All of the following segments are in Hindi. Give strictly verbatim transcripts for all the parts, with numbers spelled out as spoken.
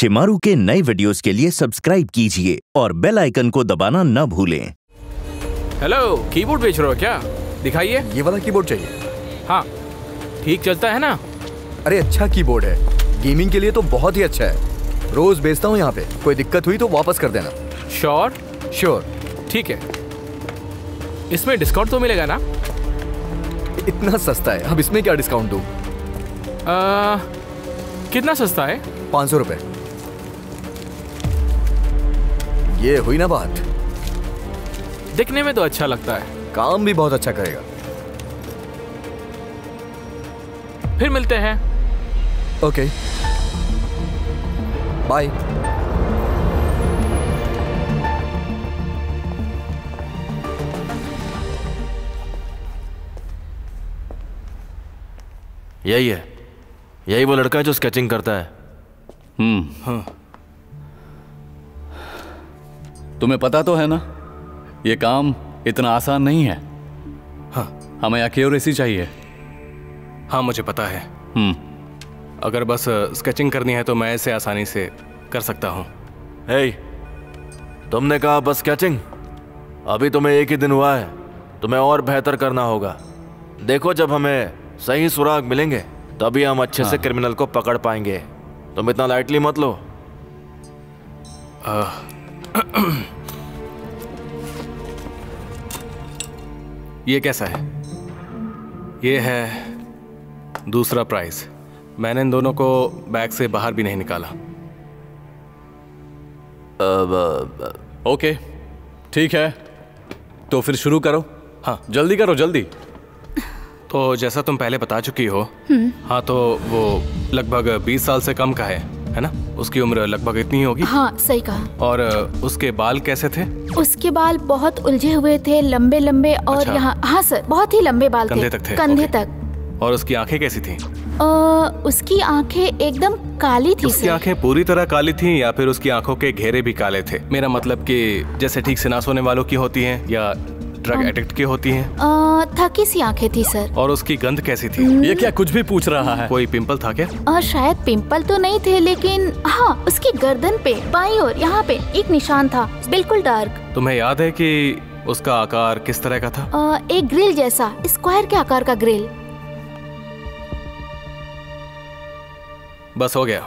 शिमारू के नए वीडियोस के लिए सब्सक्राइब कीजिए और बेल आइकन को दबाना न भूलें। हेलो, कीबोर्ड बेच रहे हो क्या? दिखाइए। ये वाला कीबोर्ड चाहिए। हाँ, ठीक चलता है ना? अरे अच्छा कीबोर्ड है, गेमिंग के लिए तो बहुत ही अच्छा है। रोज बेचता हूँ यहाँ पे, कोई दिक्कत हुई तो वापस कर देना। श्योर? श्योर। ठीक है। इसमें डिस्काउंट तो मिलेगा ना? इतना सस्ता है, अब इसमें क्या डिस्काउंट दूँ? आ, कितना सस्ता है? पाँच सौ रुपए। ये हुई ना बात। दिखने में तो अच्छा लगता है, काम भी बहुत अच्छा करेगा। फिर मिलते हैं। Okay, bye. यही है, यही वो लड़का है जो स्केचिंग करता है। हम्म हाँ। तुम्हें पता तो है ना, ये काम इतना आसान नहीं है। हाँ, हमें एक्यूरेसी चाहिए। हाँ मुझे पता है। हम्म अगर बस स्केचिंग करनी है तो मैं इसे आसानी से कर सकता हूँ। हे, तुमने कहा बस स्केचिंग? अभी तुम्हें एक ही दिन हुआ है, तुम्हें और बेहतर करना होगा। देखो, जब हमें सही सुराग मिलेंगे तभी हम अच्छे हाँ। से क्रिमिनल को पकड़ पाएंगे। तुम इतना लाइटली मत लो। आ, ये कैसा है? ये है दूसरा प्राइस। मैंने इन दोनों को बैग से बाहर भी नहीं निकाला। ओके, ठीक है, तो फिर शुरू करो। हाँ, जल्दी करो, जल्दी। तो जैसा तुम पहले बता चुकी हो, हाँ, तो वो लगभग बीस साल से कम का है, है ना? उसकी उम्र लगभग इतनी ही होगी। हाँ, सही कहा। और उसके बाल कैसे थे? उसके बाल बहुत उलझे हुए थे, लंबे लंबे, और अच्छा। यहाँ, हाँ सर, बहुत ही लंबे बाल थे, कंधे तक थे? कंधे ओके। तक। और उसकी आंखें कैसी थीं? आ, उसकी आंखें एकदम काली थी उसकी सर। आंखें पूरी तरह काली थीं या फिर उसकी आंखों के घेरे भी काले थे? मेरा मतलब कि जैसे ठीक से ना सोने वालों की होती हैं या ड्रग एडिक्ट की होती हैं? आ, थकी सी आंखें थी सर। और उसकी गंध कैसी थी? ये क्या कुछ भी पूछ रहा है? कोई पिंपल था क्या? आ, शायद पिंपल तो नहीं थे, लेकिन हाँ, उसकी गर्दन पे बाईं ओर यहाँ पे एक निशान था, बिल्कुल डार्क। तुम्हें याद है कि उसका आकार किस तरह का था? आ, एक ग्रिल जैसा, स्क्वायर के आकार का ग्रिल। बस हो गया।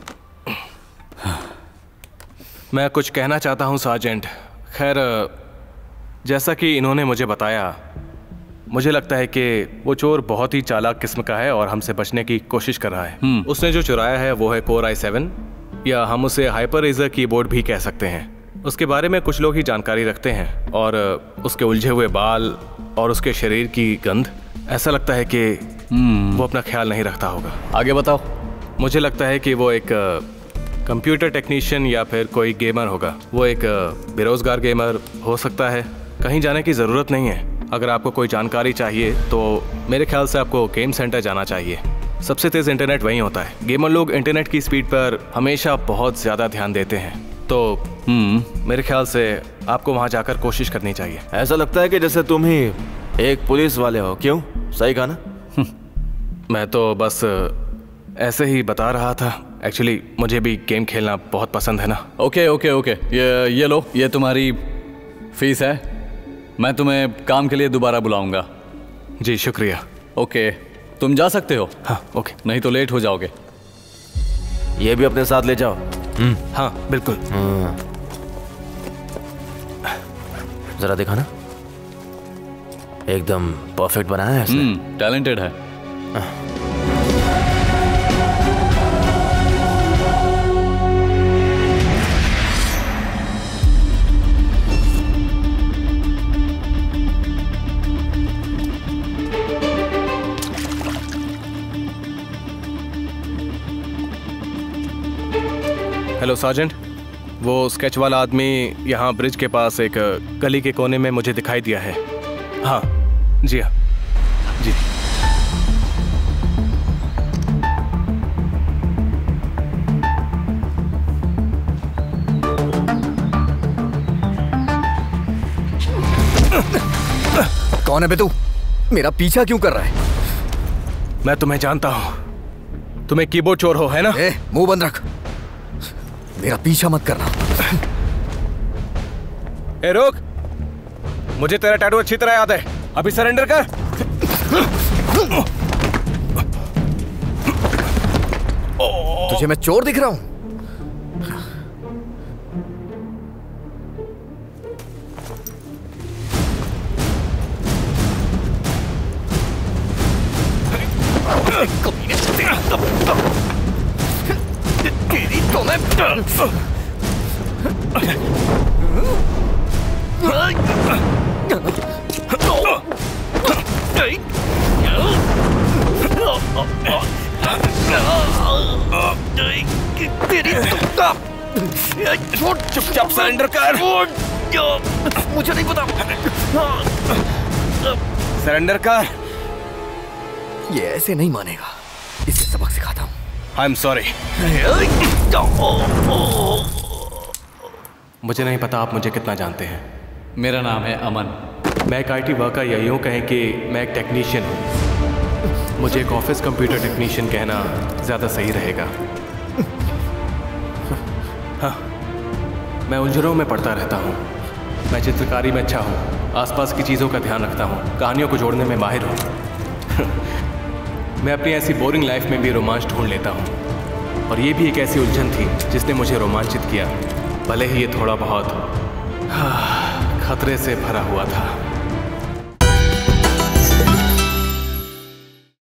मैं कुछ कहना चाहता हूँ सार्जेंट। खैर, जैसा कि इन्होंने मुझे बताया, मुझे लगता है कि वो चोर बहुत ही चालाक किस्म का है और हमसे बचने की कोशिश कर रहा है। उसने जो चुराया है वो है कोर आई सेवन, या हम उसे हाइपर रेजर कीबोर्ड भी कह सकते हैं। उसके बारे में कुछ लोग ही जानकारी रखते हैं, और उसके उलझे हुए बाल और उसके शरीर की गंध, ऐसा लगता है कि वो अपना ख्याल नहीं रखता होगा। आगे बताओ। मुझे लगता है कि वो एक कंप्यूटर टेक्नीशियन या फिर कोई गेमर होगा। वो एक बेरोजगार गेमर हो सकता है। कहीं जाने की ज़रूरत नहीं है। अगर आपको कोई जानकारी चाहिए तो मेरे ख्याल से आपको गेम सेंटर जाना चाहिए। सबसे तेज़ इंटरनेट वहीं होता है। गेमर लोग इंटरनेट की स्पीड पर हमेशा बहुत ज़्यादा ध्यान देते हैं, तो हम्म मेरे ख्याल से आपको वहाँ जाकर कोशिश करनी चाहिए। ऐसा लगता है कि जैसे तुम ही एक पुलिस वाले हो। क्यों? सही कहा ना? मैं तो बस ऐसे ही बता रहा था। एक्चुअली मुझे भी गेम खेलना बहुत पसंद है ना। ओके ओके ओके, ये ये लो, ये तुम्हारी फीस है। मैं तुम्हें काम के लिए दोबारा बुलाऊंगा। जी शुक्रिया। ओके, तुम जा सकते हो। हाँ ओके, नहीं तो लेट हो जाओगे। ये भी अपने साथ ले जाओ। हाँ बिल्कुल। जरा दिखाना। एकदम परफेक्ट बनाया है इसने। हम्म टैलेंटेड है। हेलो सार्जेंट, वो स्केच वाला आदमी यहाँ ब्रिज के पास एक गली के कोने में मुझे दिखाई दिया है। हाँ जी, हाँ जी। कौन है बे तू? मेरा पीछा क्यों कर रहा है? मैं तुम्हें जानता हूँ, तुम एक कीबोर्ड चोर हो, है ना? ए, मुंह बंद रख। मेरा पीछा मत करना। ए रुक, मुझे तेरा टैटू अच्छी तरह याद है, अभी सरेंडर कर। तुझे मैं चोर दिख रहा हूं? तेरी तो मैं तेरी चुपचाप सरेंडर कर। मुझे नहीं पता। सरेंडर कर। ये ऐसे नहीं मानेगा, इसे सबक सिखाता हूँ। I am sorry. मुझे नहीं पता आप मुझे कितना जानते हैं। मेरा नाम है अमन। मैं एक आईटी वर्कर, या यूँ कहें कि मैं एक टेक्नीशियन हूँ। मुझे एक ऑफिस कंप्यूटर टेक्नीशियन कहना ज़्यादा सही रहेगा। हाँ, मैं उलझनों में पढ़ता रहता हूँ। मैं चित्रकारी में अच्छा हूँ, आसपास की चीज़ों का ध्यान रखता हूँ, कहानियों को जोड़ने में माहिर हूँ। मैं अपनी ऐसी बोरिंग लाइफ में भी रोमांच ढूंढ लेता हूँ, और ये भी एक ऐसी उलझन थी जिसने मुझे रोमांचित किया, भले ही ये थोड़ा बहुत खतरे से भरा हुआ था।